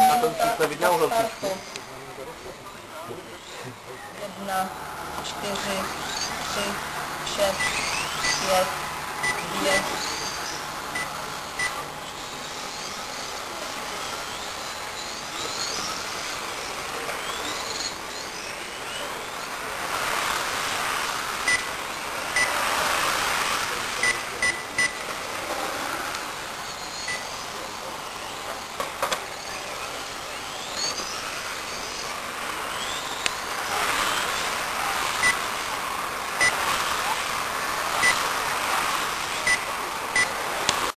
to přistavit na úhel. 1, 4, 3, 6, 5, 2,